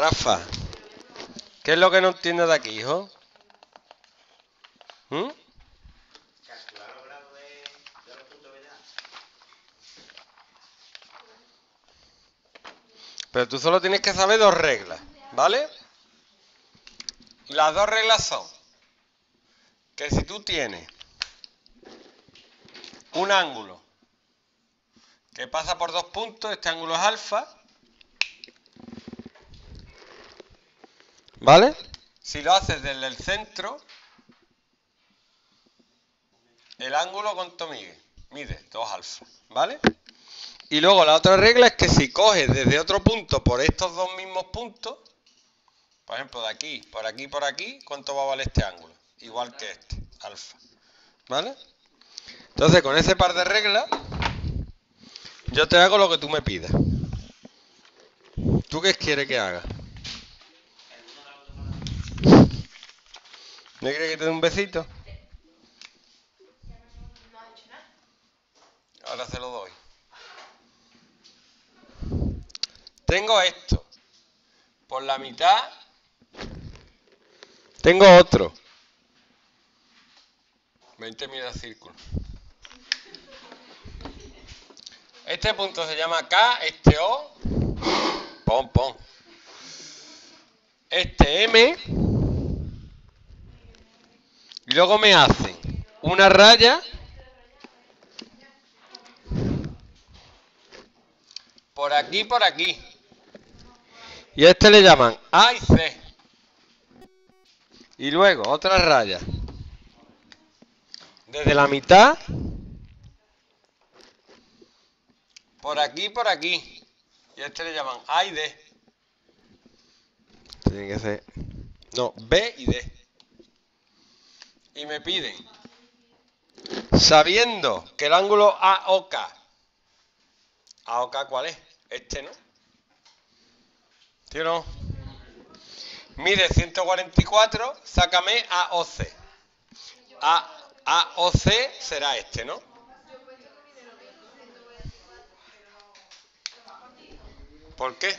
Rafa, ¿qué es lo que no entiendes de aquí, hijo? Calcular los grados de los puntos que ya. Pero tú solo tienes que saber dos reglas, ¿vale? Las dos reglas son que si tú tienes un ángulo que pasa por dos puntos, este ángulo es alfa, ¿vale? Si lo haces desde el centro, el ángulo ¿cuánto mide? Mide 2 alfa, ¿vale? Y luego la otra regla es que si coges desde otro punto por estos dos mismos puntos, por ejemplo de aquí, por aquí, por aquí, ¿cuánto va a valer este ángulo? Igual que este, alfa, ¿vale? Entonces con ese par de reglas, yo te hago lo que tú me pidas. ¿Tú qué quieres que haga? ¿Me quieres que te dé un besito? Ahora se lo doy. Tengo esto. Por la mitad tengo otro. 20 medidas círculo. Este punto se llama K, este O. Pon. Este M. Y luego me hacen una raya por aquí, por aquí. Y a este le llaman A y C. Y luego otra raya desde la mitad por aquí, por aquí. Y a este le llaman A y D. Tiene que ser... No, B y D. Y me piden, sabiendo que el ángulo AOK, ¿AOK cuál es? Este, ¿no? ¿Sí o no? Mide 144, sácame AOC. AOC será este, ¿no? ¿Por qué?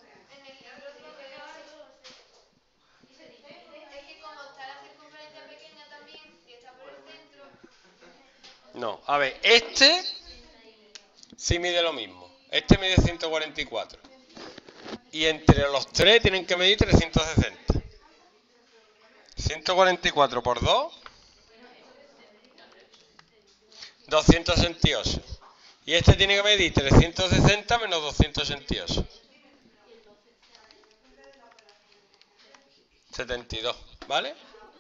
No, a ver, este sí mide lo mismo. Este mide 144. Y entre los tres tienen que medir 360. 144 por 2, 268. Y este tiene que medir 360 menos 268. 72, ¿vale?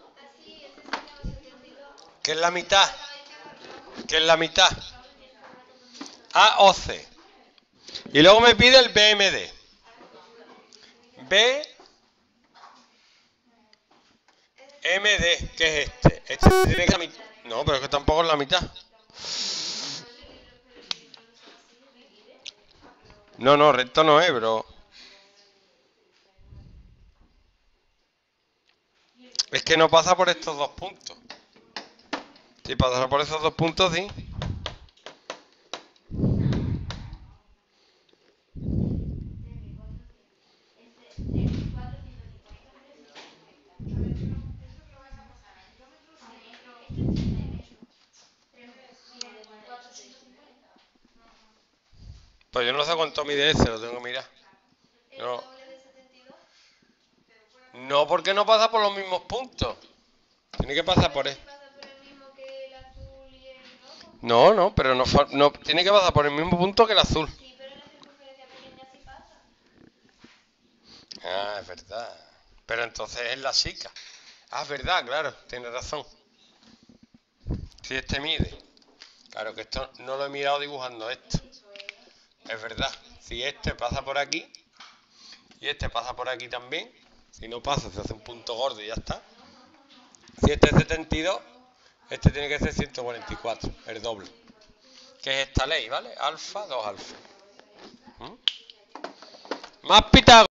¿Qué es la mitad? ¿Qué es la mitad? A o C. Y luego me pide el BMD. BMD, ¿qué es este? Este tiene que la mitad. No, pero es que tampoco es la mitad. No, recto no es, bro. Es que no pasa por estos dos puntos. Si pasara por esos dos puntos, sí. Pues yo no sé cuánto mide ese, lo tengo que mirar. No, porque no pasa por los mismos puntos. Tiene que pasar por él. No, pero no tiene que pasar por el mismo punto que el azul. Ah, es verdad. Pero entonces es la chica. Ah, es verdad, claro, tienes razón. Si este mide. Claro que esto no lo he mirado dibujando esto. Es verdad. Si este pasa por aquí y este pasa por aquí también, si no pasa se hace un punto gordo y ya está. Si este es 72, este tiene que ser 144, el doble. Que es esta ley, ¿vale? Alfa, 2 alfa. Más Pitágoras.